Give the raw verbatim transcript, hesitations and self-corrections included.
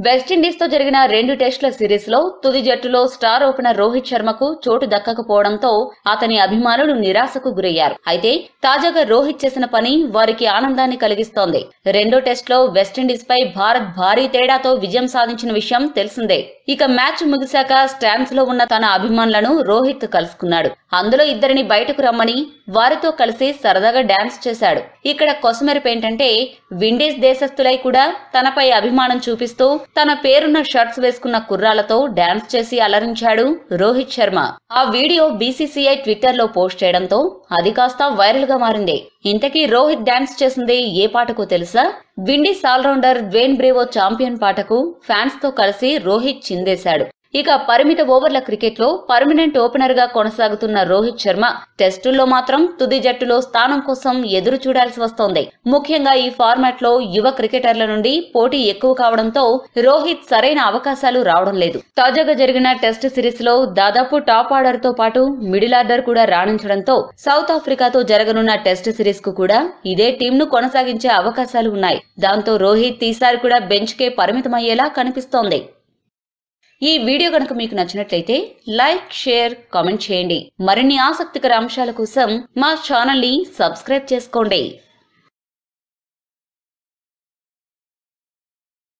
West Indies తో జరిగిన రెండు టెస్టుల సిరీస్ లో తుది జట్టులో స్టార్ ఓపెనర్ రోహిత్ శర్మకు చోటు దక్కకపోవడంతో అతని అభిమానులు నిరాశకు గురయ్యారు. అయితే తాజాగా రోహిత్ చేసిన పని వారికి ఆనందాన్ని కలిగిస్తోంది. రెండో టెస్టులో వెస్టిండీస్ పై భారత్ భారీ తేడాతో విజయం సాధించిన విషయం తెలిసిందే. ఇక మ్యాచ్ ముగిశాక స్టాండ్స్ లో ఉన్న తన అభిమానులను రోహిత్ కలుసుకున్నాడు. అందులో ఇద్దరిని బయటకు రమ్మని వారితో కలిసి సరదాగా డాన్స్ చేశాడు. ఇక్కడ కొసమెరుపేంటంటే విండీస్ దేశస్థులై కూడా తనపై అభిమానం చూపిస్తూ తన పేరున్న షర్ట్స్ వేసుకున్న కుర్రాలతో డాన్స్ చేసి అలరించాడు రోహిత్ శర్మ. ఆ వీడియో బీసీసీఐ ట్విట్టర్ లో పోస్ట్ చేయడంతో అది కాస్త వైరల్ గా మారింది. ఇంతకీ రోహిత్ డాన్స్ చేసింది ఏ పాటకో తెలుసా? Windies allrounder Dwayne Bravo champion పాటకు ఫ్యాన్స్ తో కలిసి రోహిత్ చిందేశాడు. ఇక పరిమిత ఓవర్ల క్రికెట్ లో పర్మనెంట్ ఓపెనర్ గా కొనసాగుతున్న రోహిత్ శర్మ టెస్టుల్లో మాత్రం తుది జట్టులో స్థానం కోసం ఎదురు చూడాల్సి వస్తోంది. ముఖ్యంగా ఈ ఫార్మాట్ లో యువ క్రికెటర్ల నుండి పోటీ ఎక్కువ కావడంతో రోహిత్ సరైన అవకాశాలు రావడం లేదు. తాజాగా జరిగిన టెస్ట్ సిరీస్ లో దాదాపు టాప్ ఆర్డర్ తో పాటు మిడిల్ ఆర్డర్ కూడా రాణించడంతో సౌత్ ఆఫ్రికాతో జరగనున్న టెస్ట్ సిరీస్ కు కూడా ఇదే టీం ను కొనసాగించే అవకాశాలు ఉన్నాయి. దాంతో రోహిత్ ఈసారి కూడా బెంచ్ కే పరిమితమయ్యేలా కనిపిస్తోంది. ఈ వీడియో గనుక మీకు నచ్చినట్లయితే లైక్, షేర్, కామెంట్ చేయండి. మరిన్ని ఆసక్తికర అంశాల కోసం మా ఛానల్ ని సబ్స్క్రైబ్ చేసుకోండి.